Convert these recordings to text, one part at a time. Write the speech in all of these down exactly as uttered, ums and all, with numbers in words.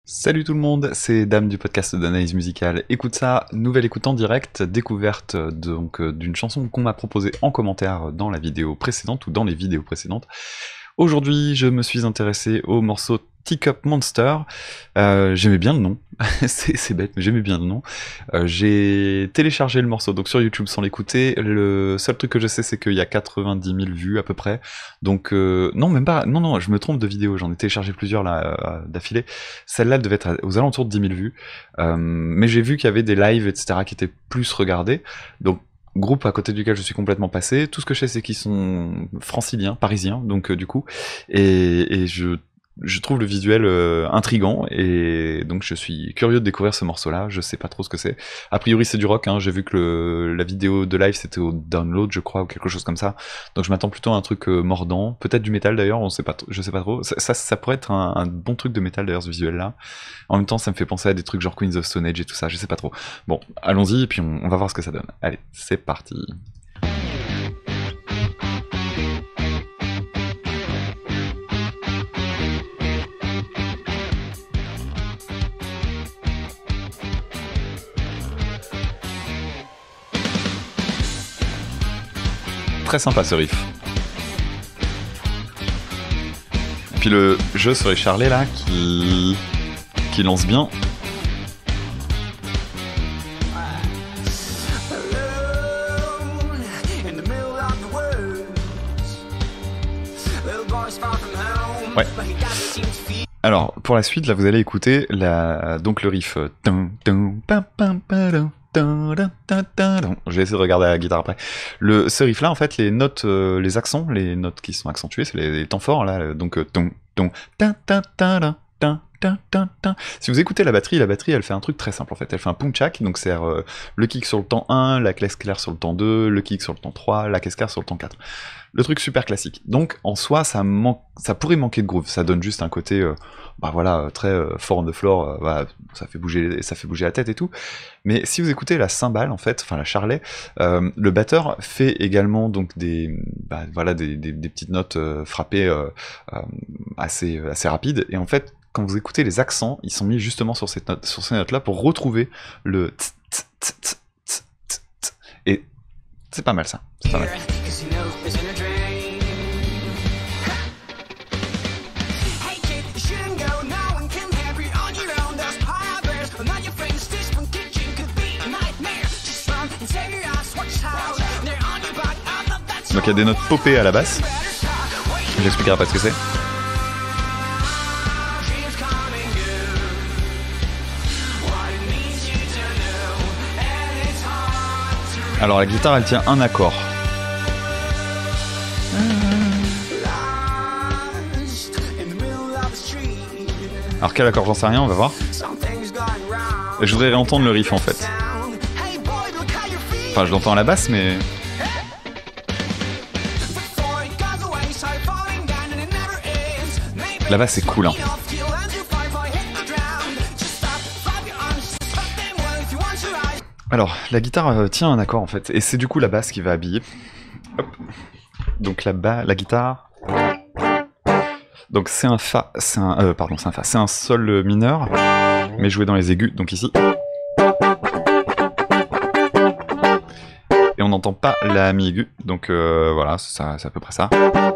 Salut tout le monde, c'est Dame du podcast d'analyse musicale. Écoute ça, nouvelle écoute en direct, découverte donc d'une chanson qu'on m'a proposée en commentaire dans la vidéo précédente ou dans les vidéos précédentes. Aujourd'hui, je me suis intéressé au morceau Teacup Monster. Euh, j'aimais bien le nom, c'est bête, mais j'aimais bien le nom. Euh, J'ai téléchargé le morceau donc sur YouTube sans l'écouter. Le seul truc que je sais, c'est qu'il y a quatre-vingt-dix mille vues à peu près. Donc euh, non, même pas. Non, non, je me trompe de vidéo. J'en ai téléchargé plusieurs là euh, d'affilée. Celle-là devait être aux alentours de dix mille vues. Euh, mais j'ai vu qu'il y avait des lives, et cetera, qui étaient plus regardés. Donc groupe à côté duquel je suis complètement passé. Tout ce que je sais, c'est qu'ils sont franciliens, parisiens, donc euh, du coup, et, et je, je trouve le visuel euh, intriguant, et donc je suis curieux de découvrir ce morceau-là. Je sais pas trop ce que c'est. A priori, c'est du rock. Hein. J'ai vu que le, la vidéo de live c'était au download, je crois, ou quelque chose comme ça. Donc je m'attends plutôt à un truc euh, mordant, peut-être du métal d'ailleurs. On sait pas, je sais pas trop. Ça, ça, ça pourrait être un, un bon truc de métal d'ailleurs, ce visuel-là. En même temps, ça me fait penser à des trucs genre Queens of Stone Age et tout ça, je sais pas trop. Bon, allons-y, et puis on, on va voir ce que ça donne. Allez, c'est parti. Très sympa ce riff. Et puis le jeu sur les charlets là, qui... qui lance bien. Ouais. Alors, pour la suite, là, vous allez écouter la... donc le riff. J'ai essayé de regarder la guitare après. Le, ce riff-là, en fait, les notes, euh, les accents, les notes qui sont accentuées, c'est les, les temps forts, là, donc... Ton, ton, ta, ta, ta, ta, ta, ta, ta, ta. Si vous écoutez la batterie, la batterie, elle fait un truc très simple, en fait. Elle fait un punchak, donc c'est euh, le kick sur le temps un, la caisse claire sur le temps deux, le kick sur le temps trois, la caisse claire sur le temps quatre. Le truc super classique. Donc, en soi, ça, manque, ça pourrait manquer de groove. Ça donne juste un côté, euh, bah voilà, très euh, fort on the floor. Euh, bah, ça fait bouger, ça fait bouger la tête et tout. Mais si vous écoutez la cymbale, en fait, enfin la charlet, euh, le batteur fait également donc des, bah, voilà, des, des, des petites notes euh, frappées euh, euh, assez, assez rapides. Et en fait, quand vous écoutez les accents, ils sont mis justement sur cette note, sur ces notes-là pour retrouver le t t t t t t t. Et c'est pas mal ça. C'est pas mal. Donc il y a des notes popées à la basse. J'expliquerai après ce que c'est. Alors la guitare elle tient un accord. Alors quel accord, j'en sais rien, on va voir. Et je voudrais réentendre le riff en fait. Enfin je l'entends à la basse mais... La basse c'est cool hein. Alors, la guitare euh, tient un accord en fait, et c'est du coup la basse qui va habiller. Hop. Donc la bas, la guitare. Donc c'est un fa, c'est un, euh, pardon, c'est un fa, c'est un sol mineur, mais joué dans les aigus. Donc ici. Et on n'entend pas la mi aiguë, donc euh, voilà, c'est à peu près ça.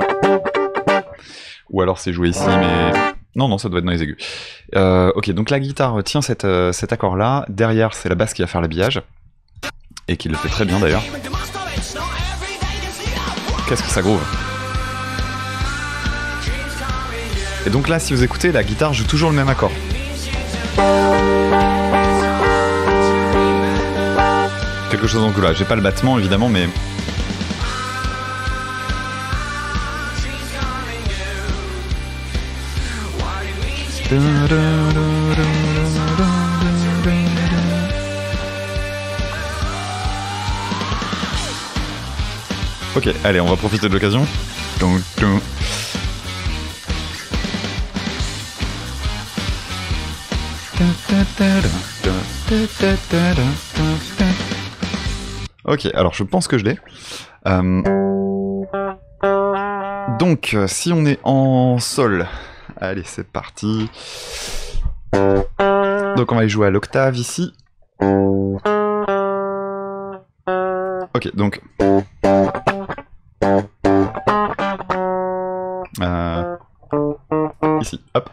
Ou alors c'est joué ici, mais... Non, non, ça doit être dans les aigus. Euh, ok, donc la guitare tient cet, euh, cet accord-là. Derrière, c'est la basse qui va faire l'habillage. Et qui le fait très bien, d'ailleurs. Qu'est-ce que ça groove. Et donc là, si vous écoutez, la guitare joue toujours le même accord. Quelque chose en tout là. J'ai pas le battement, évidemment, mais... Ok, allez, on va profiter de l'occasion. Ok, alors je pense que je l'ai. Euh... Donc, si on est en sol, allez, c'est parti. Donc on va y jouer à l'octave ici. Ok, donc... Euh... Ici, hop.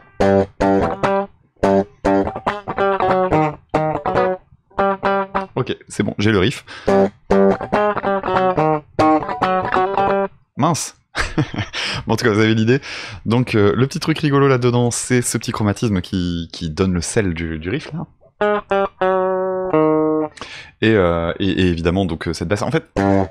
Ok, c'est bon, j'ai le riff. Mince. Bon, en tout cas, vous avez l'idée. Donc, euh, le petit truc rigolo là-dedans, c'est ce petit chromatisme qui, qui donne le sel du, du riff, là. Et, euh, et, et évidemment, donc, cette basse... En fait...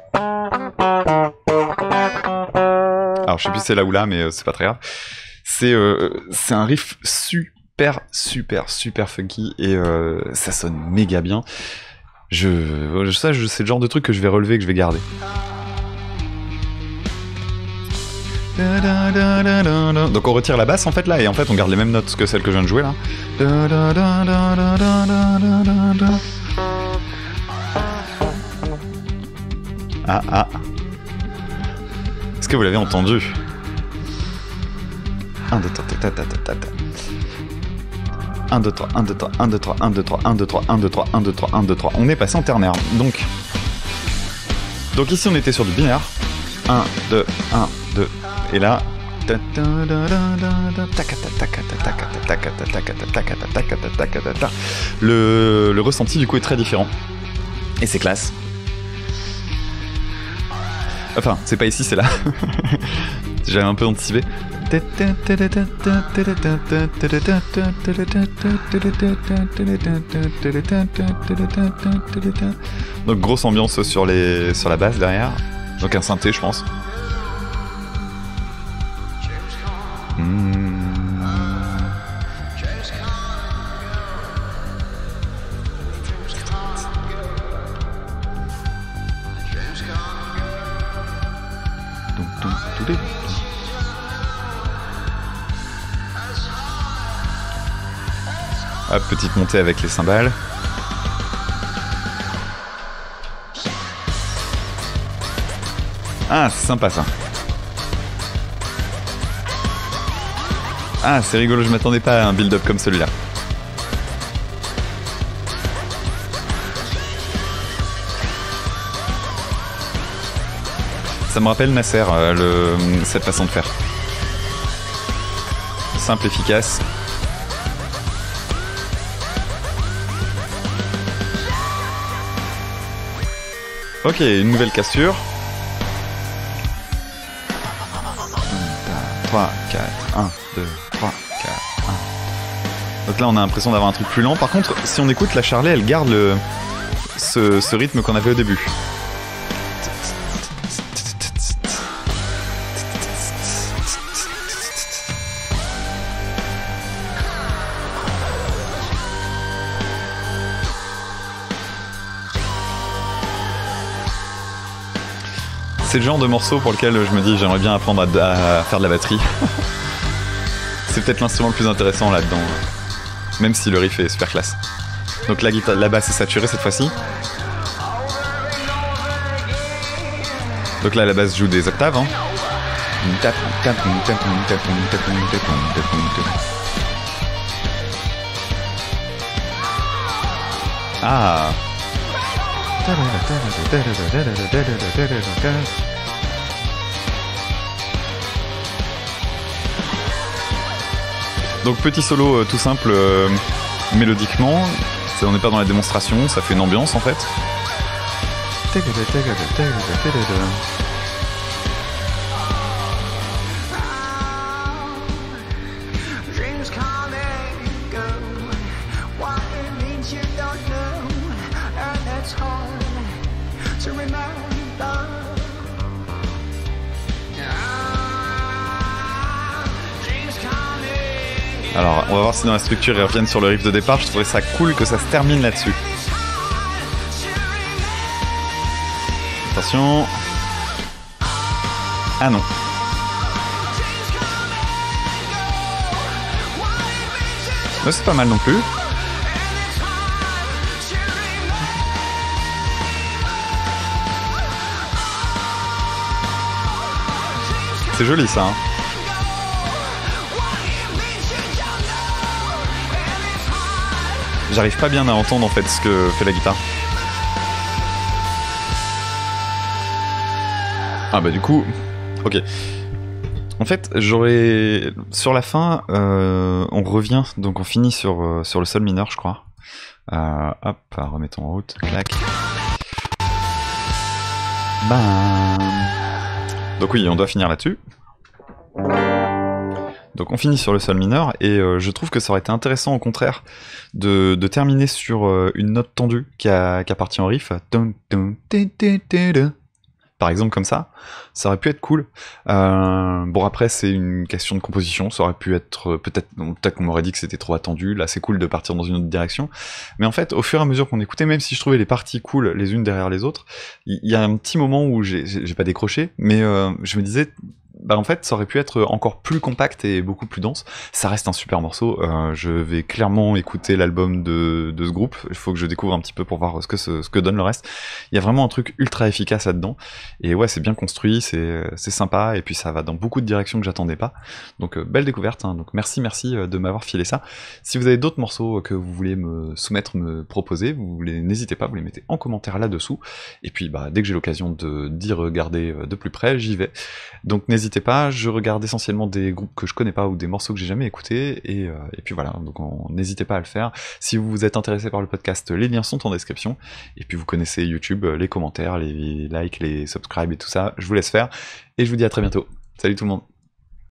Alors, je sais plus si c'est là ou là, mais euh, c'est pas très grave. C'est euh, c'est un riff super, super, super funky, et euh, ça sonne méga bien. Je, ça, je, c'est le genre de truc que je vais relever, que je vais garder. Donc on retire la basse en fait là, et en fait on garde les mêmes notes que celles que je viens de jouer là. Ah ah. Est-ce que vous l'avez entendu? un, deux, trois, ta ta ta ta ta. un, deux, trois, un, deux, trois, un, deux, trois, un, deux, trois, un, deux, trois, un, deux, trois, un, deux, trois, un, deux, trois. On est passé en ternaire. Donc, donc ici on était sur du binaire. un, deux, un, deux. Et là... Le, le ressenti du coup est très différent. Et c'est classe. Enfin, c'est pas ici, c'est là. J'avais un peu anticipé. Donc grosse ambiance sur, les, sur la basse derrière. Donc un synthé, je pense. Mmh. Hop, petite montée avec les cymbales. Ah, c'est sympa ça. Ah, c'est rigolo, je m'attendais pas à un build-up comme celui-là. Ça me rappelle Nasser, euh, le, cette façon de faire. Simple, efficace. Ok, une nouvelle cassure. trois, quatre, un, deux, trois, quatre, un. Donc là on a l'impression d'avoir un truc plus lent. Par contre, si on écoute, la Charlet, elle garde le, ce, ce rythme qu'on avait au début. C'est le genre de morceau pour lequel je me dis j'aimerais bien apprendre à, à faire de la batterie. C'est peut-être l'instrument le plus intéressant là-dedans, même si le riff est super classe. Donc la, guitare, la basse est saturée cette fois-ci. Donc là la basse joue des octaves. Hein. Ah. Donc petit solo euh, tout simple euh, mélodiquement, on n'est pas dans la démonstration, ça fait une ambiance en fait. Alors, on va voir si dans la structure ils reviennent sur le riff de départ. Je trouvais ça cool que ça se termine là-dessus. Attention. Ah non. Ouais, c'est pas mal non plus. C'est joli ça, hein. J'arrive pas bien à entendre en fait ce que fait la guitare. Ah bah du coup, ok. En fait, j'aurais... Sur la fin, euh, on revient, donc on finit sur, euh, sur le sol mineur, je crois. Euh, hop, remettons en route, clac. Bam. Donc oui, on doit finir là-dessus. Donc on finit sur le sol mineur, et euh, je trouve que ça aurait été intéressant au contraire de, de terminer sur euh, une note tendue qui, a, qui appartient au riff. Par exemple comme ça, ça aurait pu être cool. Euh, bon après c'est une question de composition, ça aurait pu être peut-être peut-être qu'on m'aurait dit que c'était trop attendu, là c'est cool de partir dans une autre direction. Mais en fait au fur et à mesure qu'on écoutait, même si je trouvais les parties cool les unes derrière les autres, il y, y a un petit moment où j'ai pas décroché, mais euh, je me disais... Bah en fait, ça aurait pu être encore plus compact et beaucoup plus dense. Ça reste un super morceau. Euh, je vais clairement écouter l'album de, de ce groupe. Il faut que je découvre un petit peu pour voir ce que, ce, ce que donne le reste. Il y a vraiment un truc ultra efficace là-dedans. Et ouais, c'est bien construit, c'est sympa. Et puis ça va dans beaucoup de directions que j'attendais pas. Donc euh, belle découverte. Hein. Donc merci, merci de m'avoir filé ça. Si vous avez d'autres morceaux que vous voulez me soumettre, me proposer, vous les n'hésitez pas, vous les mettez en commentaire là-dessous. Et puis bah dès que j'ai l'occasion de d'y regarder de plus près, j'y vais. Donc n'hésitez pas, je regarde essentiellement des groupes que je connais pas ou des morceaux que j'ai jamais écoutés, et, euh, et puis voilà, donc n'hésitez pas à le faire. Si vous êtes intéressé par le podcast, les liens sont en description, et puis vous connaissez YouTube, les commentaires, les likes, les subscribes et tout ça, je vous laisse faire, et je vous dis à très bientôt. Salut tout le monde.